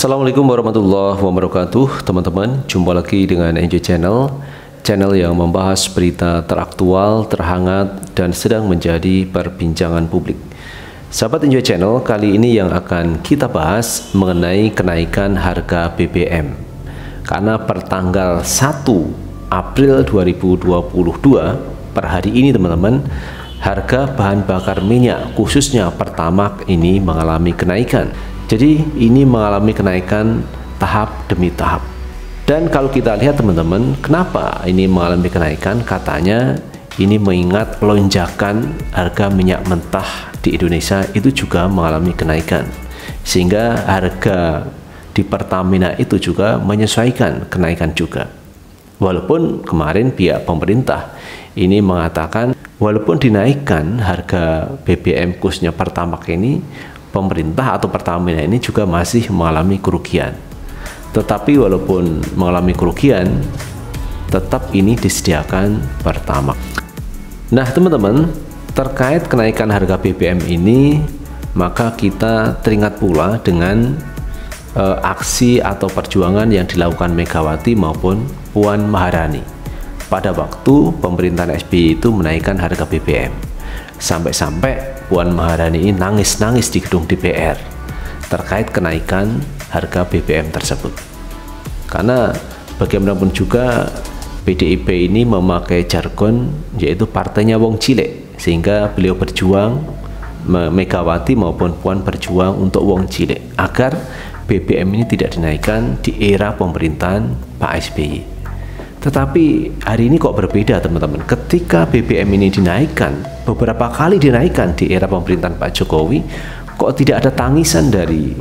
Assalamualaikum warahmatullahi wabarakatuh. Teman-teman, jumpa lagi dengan Enjoy Channel, channel yang membahas berita teraktual, terhangat, dan sedang menjadi perbincangan publik. Sahabat Enjoy Channel, kali ini yang akan kita bahas mengenai kenaikan harga BBM. Karena per tanggal 1 April 2022 per hari ini teman-teman, harga bahan bakar minyak khususnya Pertamax ini mengalami kenaikan. Jadi ini mengalami kenaikan tahap demi tahap. Dan kalau kita lihat teman-teman, kenapa ini mengalami kenaikan? Katanya ini mengingat lonjakan harga minyak mentah di Indonesia itu juga mengalami kenaikan. Sehingga harga di Pertamina itu juga menyesuaikan kenaikan juga. Walaupun kemarin pihak pemerintah ini mengatakan walaupun dinaikkan harga BBM khususnya Pertamax ini, pemerintah atau Pertamina ini juga masih mengalami kerugian. Tetapi walaupun mengalami kerugian, tetap ini disediakan Pertamax. Nah teman-teman, terkait kenaikan harga BBM ini, maka kita teringat pula dengan aksi atau perjuangan yang dilakukan Megawati maupun Puan Maharani pada waktu pemerintahan SBY itu menaikkan harga BBM. Sampai-sampai Puan Maharani ini nangis-nangis di gedung DPR terkait kenaikan harga BBM tersebut. Karena bagaimanapun juga PDIP ini memakai jargon yaitu partainya wong cilik, sehingga beliau berjuang, Megawati maupun Puan berjuang untuk wong cilik agar BBM ini tidak dinaikkan di era pemerintahan Pak SBY. Tetapi hari ini kok berbeda teman-teman. Ketika BBM ini dinaikkan, beberapa kali dinaikkan di era pemerintahan Pak Jokowi, kok tidak ada tangisan dari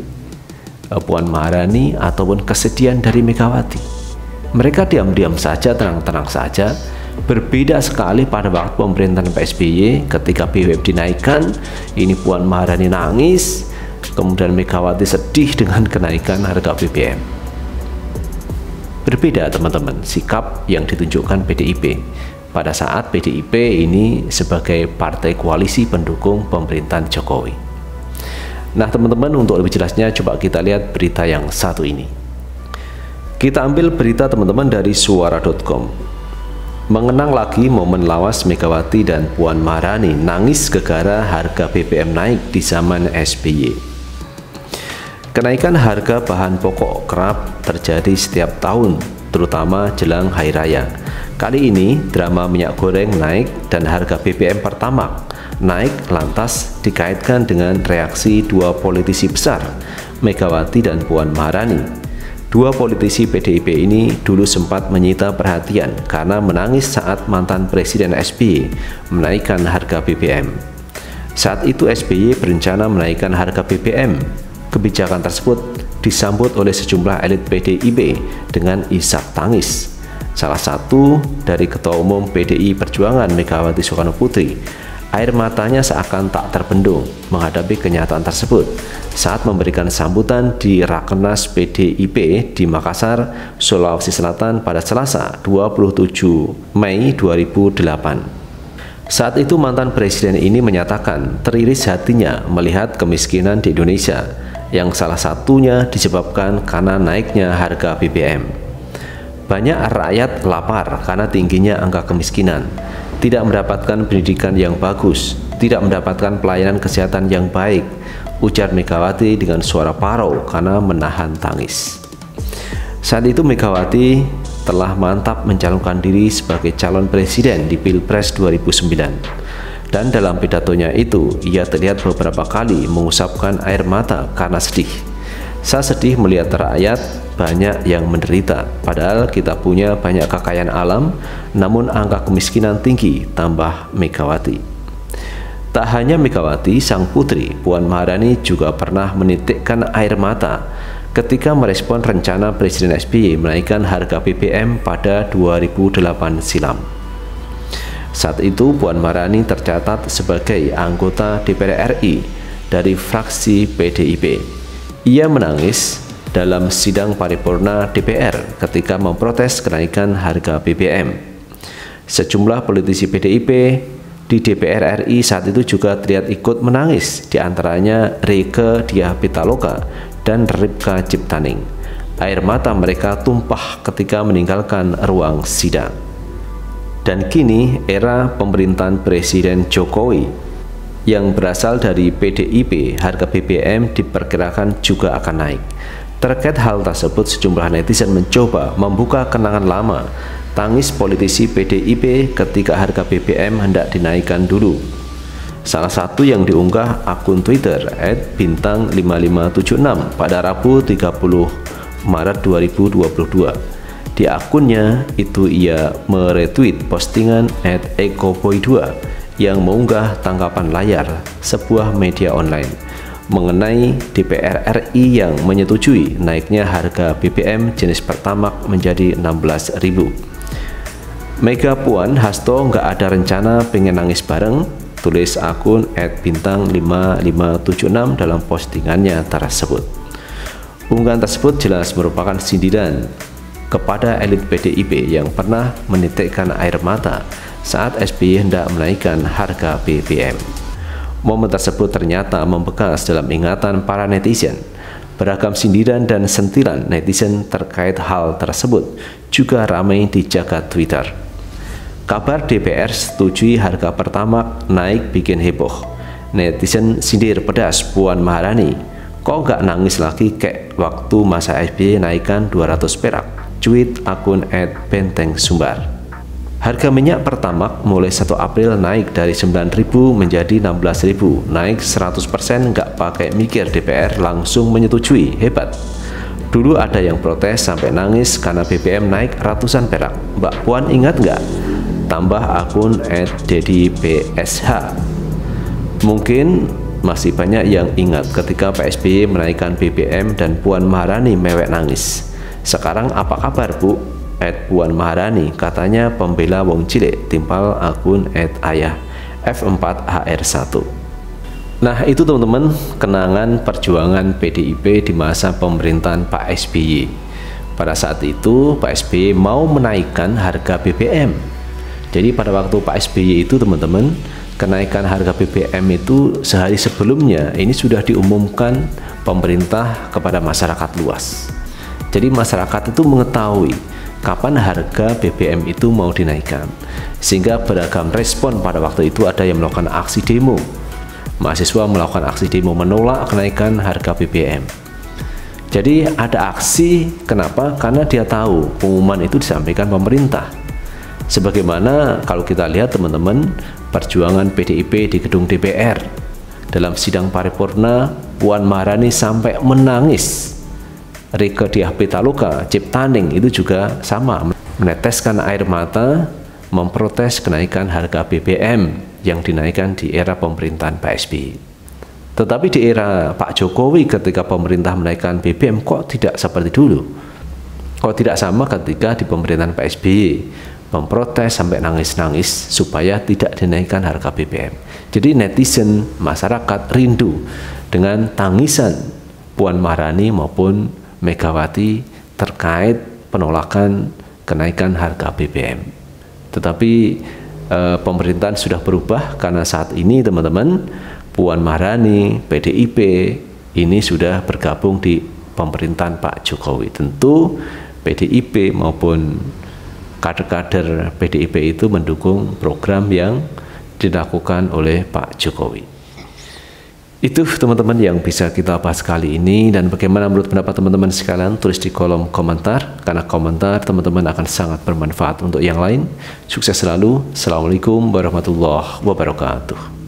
Puan Maharani ataupun kesedihan dari Megawati. Mereka diam-diam saja, tenang-tenang saja. Berbeda sekali pada waktu pemerintahan Pak SBY, ketika BBM dinaikkan, ini Puan Maharani nangis, kemudian Megawati sedih dengan kenaikan harga BBM. Berbeda teman-teman sikap yang ditunjukkan PDIP pada saat PDIP ini sebagai partai koalisi pendukung pemerintahan Jokowi. Nah teman-teman, untuk lebih jelasnya coba kita lihat berita yang satu ini. Kita ambil berita teman-teman dari suara.com. Mengenang lagi momen lawas Megawati dan Puan Maharani nangis gegara harga BBM naik di zaman SBY. Kenaikan harga bahan pokok kerap terjadi setiap tahun, terutama jelang Hari Raya. Kali ini drama minyak goreng naik dan harga BBM Pertamax naik lantas dikaitkan dengan reaksi dua politisi besar, Megawati dan Puan Maharani. Dua politisi PDIP ini dulu sempat menyita perhatian karena menangis saat mantan Presiden SBY menaikkan harga BBM. Saat itu SBY berencana menaikkan harga BBM. Kebijakan tersebut disambut oleh sejumlah elit PDIP dengan isak tangis. Salah satu dari Ketua Umum PDI Perjuangan Megawati Soekarno Putri, air matanya seakan tak terbendung menghadapi kenyataan tersebut saat memberikan sambutan di Rakernas PDIP di Makassar, Sulawesi Selatan pada Selasa 27 Mei 2008. Saat itu mantan presiden ini menyatakan teriris hatinya melihat kemiskinan di Indonesia yang salah satunya disebabkan karena naiknya harga BBM. Banyak rakyat lapar karena tingginya angka kemiskinan, tidak mendapatkan pendidikan yang bagus, tidak mendapatkan pelayanan kesehatan yang baik, ujar Megawati dengan suara parau karena menahan tangis. Saat itu Megawati telah mantap mencalonkan diri sebagai calon presiden di Pilpres 2009. Dan dalam pidatonya itu, ia terlihat beberapa kali mengusapkan air mata karena sedih. Saya sedih melihat rakyat banyak yang menderita, padahal kita punya banyak kekayaan alam, namun angka kemiskinan tinggi, tambah Megawati. Tak hanya Megawati, sang putri, Puan Maharani juga pernah menitikkan air mata ketika merespon rencana Presiden SBY menaikkan harga BBM pada 2008 silam. Saat itu Puan Maharani tercatat sebagai anggota DPR RI dari fraksi PDIP. Ia menangis dalam sidang paripurna DPR ketika memprotes kenaikan harga BBM. Sejumlah politisi PDIP di DPR RI saat itu juga terlihat ikut menangis, diantaranya Rieke Diah Pitaloka dan Ripka Ciptaning. Air mata mereka tumpah ketika meninggalkan ruang sidang. Dan kini era pemerintahan Presiden Jokowi yang berasal dari PDIP, harga BBM diperkirakan juga akan naik. Terkait hal tersebut, sejumlah netizen mencoba membuka kenangan lama tangis politisi PDIP ketika harga BBM hendak dinaikkan dulu. Salah satu yang diunggah akun Twitter @bintang5576 pada Rabu 30 Maret 2022. Di akunnya itu ia meretweet postingan @ekoboy2 yang mengunggah tangkapan layar sebuah media online mengenai DPR RI yang menyetujui naiknya harga BBM jenis Pertamax menjadi 16.000. Mega Puan Hasto nggak ada rencana pengen nangis bareng, tulis akun @bintang5576 dalam postingannya tersebut. Unggahan tersebut jelas merupakan sindiran kepada elit PDIP yang pernah menitikkan air mata saat SBY hendak menaikkan harga BBM. Momen tersebut ternyata membekas dalam ingatan para netizen. Beragam sindiran dan sentilan netizen terkait hal tersebut juga ramai di jagat Twitter. Kabar DPR setujui harga Pertamax naik bikin heboh. Netizen sindir pedas Puan Maharani. Kok nggak nangis lagi kayak waktu masa SBY naikkan 200 perak? Tweet akun @bentengsumbar. Harga minyak Pertamax mulai 1 April naik dari 9.000 menjadi 16.000, naik 100%, nggak pakai mikir, DPR langsung menyetujui, hebat. Dulu ada yang protes sampai nangis karena BBM naik ratusan perak. Mbak Puan ingat nggak? Tambah akun @deddypsh. Mungkin masih banyak yang ingat ketika Pak SBY menaikkan BBM dan Puan Maharani mewek nangis. Sekarang apa kabar Bu? Puan Maharani katanya pembela wong cilik, timpal akun @ayah F4HR1. Nah itu teman-teman kenangan perjuangan PDIP di masa pemerintahan Pak SBY. Pada saat itu Pak SBY mau menaikkan harga BBM. Jadi pada waktu Pak SBY itu teman-teman, kenaikan harga BBM itu sehari sebelumnya ini sudah diumumkan pemerintah kepada masyarakat luas. Jadi masyarakat itu mengetahui kapan harga BBM itu mau dinaikkan, sehingga beragam respon pada waktu itu. Ada yang melakukan aksi demo, mahasiswa melakukan aksi demo menolak kenaikan harga BBM. Jadi ada aksi, kenapa? Karena dia tahu pengumuman itu disampaikan pemerintah. Sebagaimana kalau kita lihat teman-teman, perjuangan PDIP di gedung DPR dalam sidang paripurna, Puan Maharani sampai menangis. Ripka Pitaloka Ciptaning itu juga sama, meneteskan air mata memprotes kenaikan harga BBM yang dinaikkan di era pemerintahan Pak SBY. Tetapi di era Pak Jokowi ketika pemerintah menaikkan BBM kok tidak seperti dulu, kok tidak sama ketika di pemerintahan Pak SBY memprotes sampai nangis-nangis supaya tidak dinaikkan harga BBM. Jadi netizen masyarakat rindu dengan tangisan Puan Maharani maupun Megawati terkait penolakan kenaikan harga BBM. Tetapi pemerintahan sudah berubah karena saat ini teman-teman, Puan Maharani, PDIP ini sudah bergabung di pemerintahan Pak Jokowi. Tentu PDIP maupun kader-kader PDIP itu mendukung program yang dilakukan oleh Pak Jokowi. Itu teman-teman yang bisa kita bahas kali ini, dan bagaimana menurut pendapat teman-teman sekalian tulis di kolom komentar, karena komentar teman-teman akan sangat bermanfaat untuk yang lain. Sukses selalu. Assalamualaikum warahmatullahi wabarakatuh.